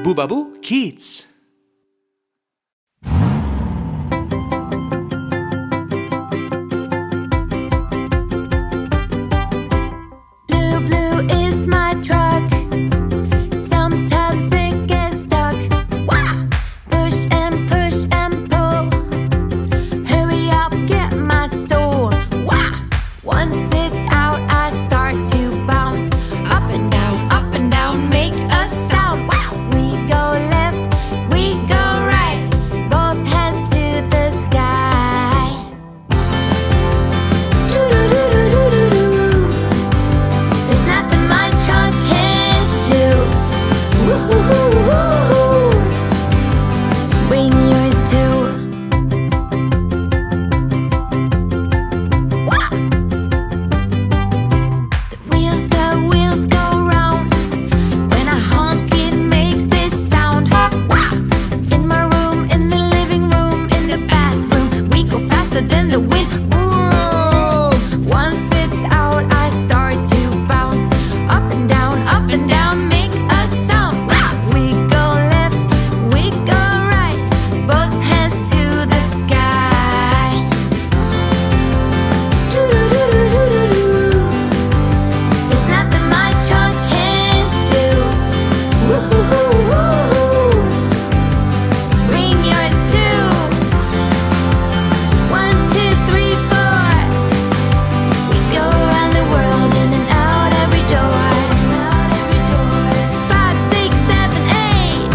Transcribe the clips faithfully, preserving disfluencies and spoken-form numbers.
Boobaboo Kids. Blue, blue is my truck. Sometimes it gets stuck. Wah! Push and push and pull. Hurry up, get my stool. Wah! Once it's out, I start to bounce. Up and down, up and down, make a sound. Wow! We go left, we go right. Both hands to the sky. Doo-doo-doo-doo-doo-doo. There's nothing my trunk can't do. Woo-hoo-hoo-hoo-hoo. Bring yours too. Wah! The wheels, the wheels go round. When I honk, it makes this sound. Wah! In my room, in the living room, in the bathroom, we go faster than the wind. Vroom! Once it's out, I start to bounce. Up and down, up and down, make a sound. Wah! We go left, we go right. Both hands to the sky. Doo-doo-doo-doo-doo-doo. There's nothing my trunk can't do. Woo-hoo-hoo-hoo-hoo. Bring yours too. One, two, three, four. We go around the world, in and out every door. Five, six, seven, eight.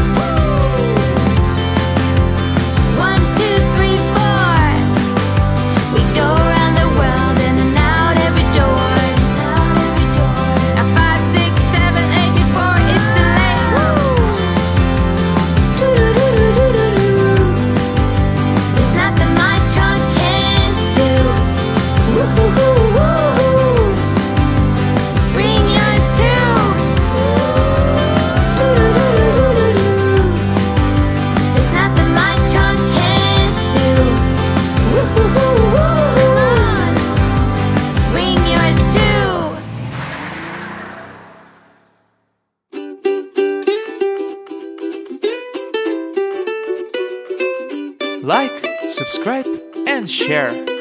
One, two, three, four. We go around the world, in and out every door. Now five, six, seven, eight before it's too late. Doo-doo-doo-doo-doo-doo. There's nothing my trunk can't do. Woo-hoo-hoo-hoo-hoo. Bring yours too. Doo-doo-doo-doo-doo-doo. There's nothing my trunk can't do. Woo-hoo-hoo-hoo-hoo. Come on. Bring yours too. Like, subscribe, and share.